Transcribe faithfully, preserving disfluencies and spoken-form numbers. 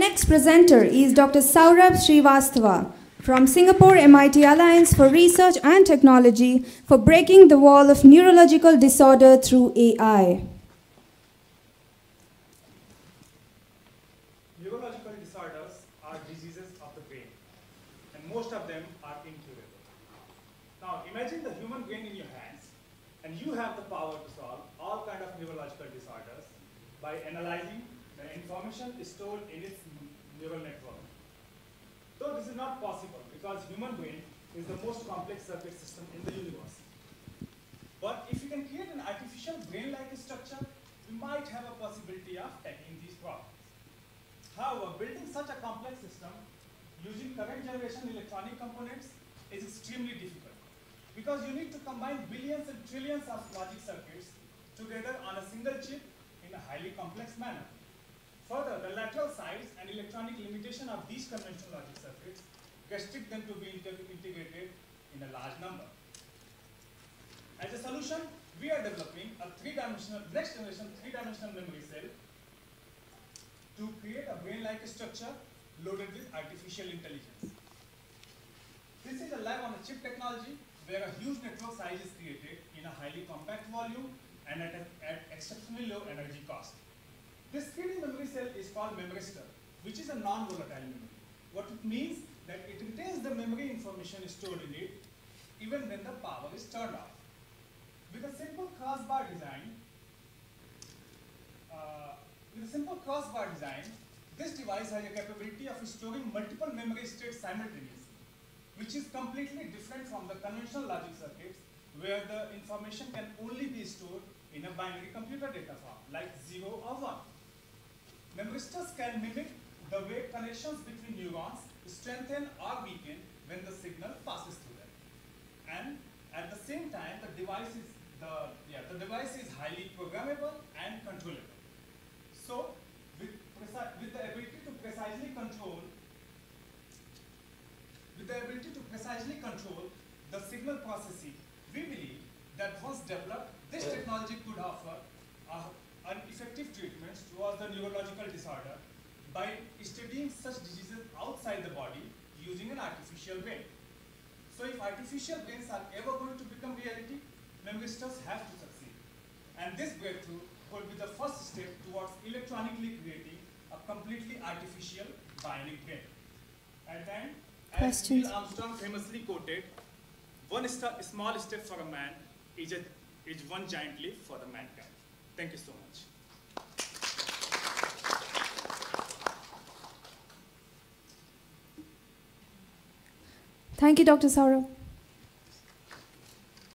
next presenter is Doctor Saurabh Srivastava from Singapore M I T Alliance for Research and Technology for breaking the wall of neurological disorder through A I. Neurological disorders are diseases of the brain, and most of them are incurable. Now imagine the human brain in your hands, and you have the power to solve all kinds of neurological disorders by analyzing the information stored in its neural network. Though this is not possible because human brain is the most complex circuit system in the universe. But if you can create an artificial brain-like structure, we might have a possibility of tackling these problems. However, building such a complex system using current generation electronic components is extremely difficult because you need to combine billions and trillions of logic circuits together on a single chip in a highly complex manner. Further, the lateral size and electronic limitation of these conventional logic circuits restrict them to be integrated in a large number. As a solution, we are developing a three-dimensional, next-generation three-dimensional memory cell to create a brain-like structure loaded with artificial intelligence. This is a lab-on-a-chip technology where a huge network size is created in a highly compact volume and at, a, at exceptionally low energy cost. This three D memory cell is called memristor, which is a non-volatile memory. What it means that it retains the memory information stored in it even when the power is turned off. With a simple crossbar design, uh, with a simple crossbar design, this device has a capability of storing multiple memory states simultaneously, which is completely different from the conventional logic circuits where the information can only be stored in a binary computer data form, like zero or one. Memristors can mimic the way connections between neurons strengthen or weaken when the signal passes through them. And at the same time, the device is the yeah the device is highly programmable and controllable. So, with with the ability to precisely control with the ability to precisely control the signal processing, we believe that once developed, this technology could offer uh, an effective treatments towards the neurological disorder by studying such diseases outside the body using an artificial brain. So if artificial brains are ever going to become reality, memristors have to succeed. And this breakthrough would be the first step towards electronically creating a completely artificial bionic brain. And then, as Neil Armstrong famously quoted, one st small step for a man is, a, is one giant leap for the mankind. Thank you so much. Thank you, Doctor Saurabh.